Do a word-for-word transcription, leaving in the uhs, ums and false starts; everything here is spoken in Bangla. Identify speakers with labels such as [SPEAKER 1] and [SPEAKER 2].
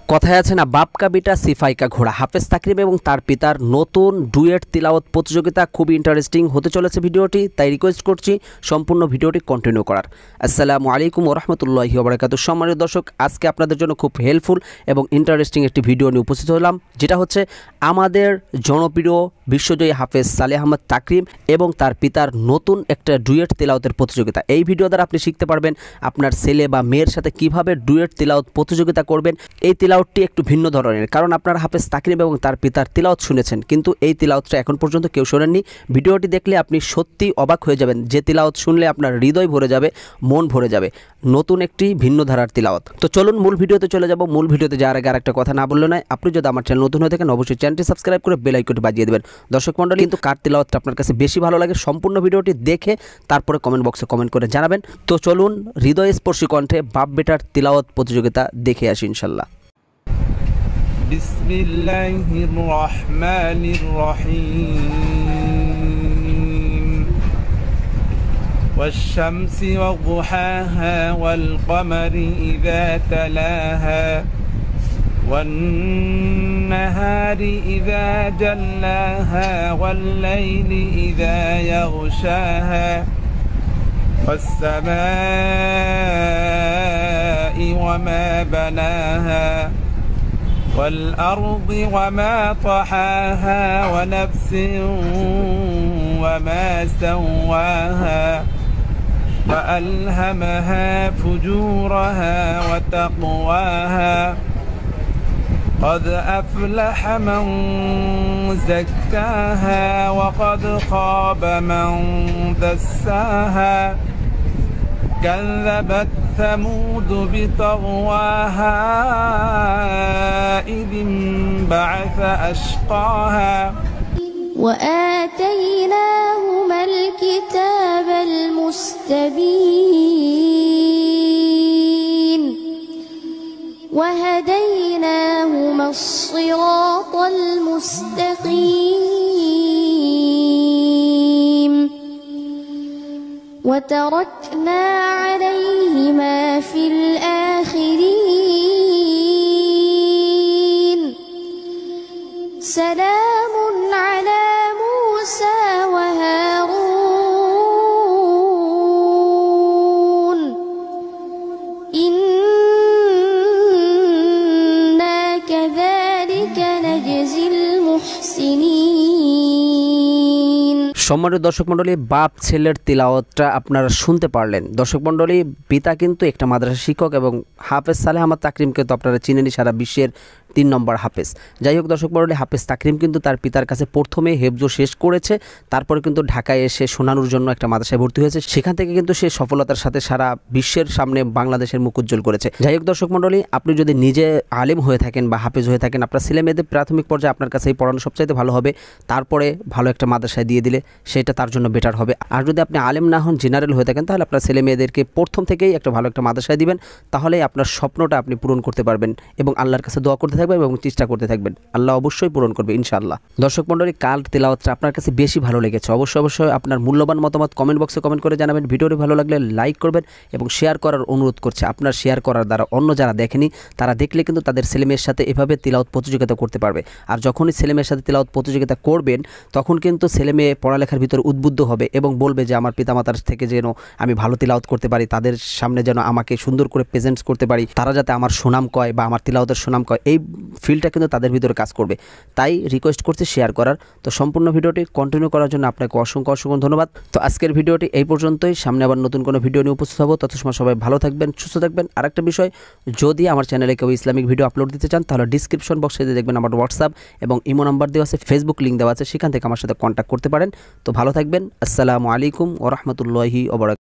[SPEAKER 1] কথায় আছে না, বাপ কা বেটা সিপাই কা ঘোড়া। হাফেজ তাকরিম এবং তার পিতার নতুন ডুয়েট তিলাওয়াত প্রতিযোগিতা খুবই ইন্টারেস্টিং হতে চলেছে ভিডিওটি, তাই রিকোয়েস্ট করছি সম্পূর্ণ ভিডিওটি কন্টিনিউ করার। আসসালামু আলাইকুম ওয়া রাহমাতুল্লাহি ওয়া বারাকাতুহু। সম্মানিত দর্শক, আজকে আপনাদের জন্য খুব হেল্পফুল এবং ইন্টারেস্টিং একটি ভিডিও নিয়ে উপস্থিত হলাম, যেটা হচ্ছে আমাদের জনপ্রিয় বিশ্বজয়ী হাফেজ সালেহ আহমদ তাকরিম এবং তার পিতার নতুন একটা ডুয়েট তিলাওয়াতের প্রতিযোগিতা। এই ভিডিও দ্বারা আপনি শিখতে পারবেন আপনার ছেলে বা মেয়ের সাথে কিভাবে ডুয়েট তিলাওয়াত প্রতিযোগিতা করবেন। এই তিলাওয়াতটি একটু ভিন্ন ধরনের, কারণ আপনারা হাফেজ তাকরিম এবং তার পিতার তিলাওয়াত শুনেছেন, কিন্তু এই তিলাওয়াতটা এখন পর্যন্ত কেউ শোনেননি। ভিডিওটি দেখলে আপনি সত্যি অবাক হয়ে যাবেন, যে তিলাওয়াত শুনলে আপনার হৃদয় ভরে যাবে, মন ভরে যাবে। নতুন একটি ভিন্ন ধারার তিলাওয়াত। তো চলুন মূল ভিডিওতে চলে যাব। মূল ভিডিওতে যাওয়ার আগে আরেকটা কথা না বললে নয়, আপনি যদি আমার চ্যানেল নতুন হয়ে থাকেন অবশ্যই চ্যানেলটি সাবস্ক্রাইব করে বেল আইকনটি বাজিয়ে দেবেন। দর্শক মণ্ডলী, কিন্তু কার তিলাওয়াতটা আপনার কাছে বেশি ভালো লাগে সম্পূর্ণ ভিডিওটি দেখে তারপরে কমেন্ট বক্সে কমেন্ট করে জানাবেন। তো চলুন হৃদয়স্পর্শী কণ্ঠে বাপ বেটার তিলাওয়াত প্রতিযোগিতা দেখে আসি ইনশাল্লাহ।
[SPEAKER 2] বিসমিল্লাহির রহমানির রহিম। والشمس وضحاها والقمر إذا تلاها والنهار إذا جلاها والليل إذا يغشاها والسماء وما بناها والأرض وما طحاها ونفس وما سواها فألهمها فجورها وتقواها قد أفلح من زكاها وقد خاب من دساها كذبت ثمود بطغواها إذ انبعث أشقاها
[SPEAKER 3] وآتيناهما الكتاب المستبين وهديناهما الصراط المستقيم وتركنا عليهما في الآخرين سلام على موسى وهارون إنا كذلك نجزي المحسنين।
[SPEAKER 1] সম্মানিত দর্শক মণ্ডলী, বাপ ছেলের তিলাওয়াতটা আপনারা শুনতে পারলেন। দর্শক মণ্ডলী, পিতা কিন্তু একটা মাদ্রাসা শিক্ষক এবং হাফেজ সালেহ আহমদ তাকরিমকে তো আপনারা চিনেনি, সারা বিশ্বের তিন নম্বর হাফেজ। যাই হোক দর্শক মণ্ডলী, হাফেজ তাকরিম কিন্তু তার পিতার কাছে প্রথমে হেফজ শেষ করেছে, তারপরে কিন্তু ঢাকায় এসে শোনানোর জন্য একটা মাদ্রাসায় ভর্তি হয়েছে। সেখান থেকে কিন্তু সে সফলতার সাথে সারা বিশ্বের সামনে বাংলাদেশের মুখ উজ্জ্বল করেছে। যাই হোক দর্শক মণ্ডলী, আপনি যদি নিজে আলেম হয়ে থাকেন বা হাফেজ হয়ে থাকেন, আপনার ছেলে মেয়েদের প্রাথমিক পর্যায়ে আপনার কাছে এই পড়ানো সবচাইতে ভালো হবে, তারপরে ভালো একটা মাদ্রাসায় দিয়ে দিলে সেটা তার জন্য বেটার হবে। আর যদি আপনি আলেম না হন, জেনারেল হয়ে থাকেন, তাহলে আপনার ছেলে মেয়েদেরকে প্রথম থেকেই একটা ভালো একটা মাদ্রাসায় দিবেন, তাহলে আপনার স্বপ্নটা আপনি পূরণ করতে পারবেন এবং আল্লাহর কাছে দোয়া করতে থাকবেন এবং চেষ্টা করতে থাকবেন, আল্লাহ অবশ্যই পূরণ করবে ইনশাআল্লাহ। দর্শক মণ্ডলী, কার তিলাওয়াতটা আপনার কাছে বেশি ভালো লেগেছে অবশ্যই অবশ্যই আপনার মূল্যবান মতামত কমেন্ট বক্সে কমেন্ট করে জানাবেন। ভিডিওটি ভালো লাগলে লাইক করবেন এবং শেয়ার করার অনুরোধ করছে। আপনার শেয়ার করার দ্বারা অন্য যারা দেখেনি তারা দেখলে কিন্তু তাদের ছেলেমেয়ের সাথে এভাবে তিলাওয়াত প্রতিযোগিতা করতে পারবে। আর যখনই ছেলেমেয়ের সাথে তিলাওয়াত প্রতিযোগিতা করবেন, তখন কিন্তু ছেলেমেয়ে পড়ালেখার ভিতরে উদ্বুদ্ধ হবে এবং বলবে যে আমার পিতামাতার থেকে যেন আমি ভালো তিলাওয়াত করতে পারি, তাদের সামনে যেন আমাকে সুন্দর করে প্রেজেন্টস করতে পারি, তারা যাতে আমার সুনাম কয় বা আমার তিলাওয়াতের সুনাম কয়, এই ফিলটা কিন্তু তাদের ভিতরে কাজ করবে। তাই রিকোয়েস্ট করছি শেয়ার করার। তো সম্পূর্ণ ভিডিওটি কন্টিনিউ করার জন্য আপনাকে অসংখ্য অসংখ্য ধন্যবাদ। তো আজকের ভিডিওটি এই পর্যন্তই, সামনে আবার নতুন কোনো ভিডিও নিয়ে উপস্থিত হবো। তত সময় সবাই ভালো থাকবেন, সুস্থ থাকবেন। আরেকটা বিষয়, যদি আমার চ্যানেলে কেউ ইসলামিক ভিডিও আপলোড দিতে চান, তাহলে ডিসক্রিপশন বক্সে দেখবেন আমার হোয়াটসঅ্যাপ এবং ইমো নাম্বার দেওয়া আছে, ফেসবুক লিঙ্ক দেওয়া আছে, সেখান থেকে আমার সাথে কন্ট্যাক্ট করতে পারেন। তো ভালো থাকবেন। আসসালামু আলাইকুম ওয়া রাহমাতুল্লাহি ওয়া বারাকাতুহু।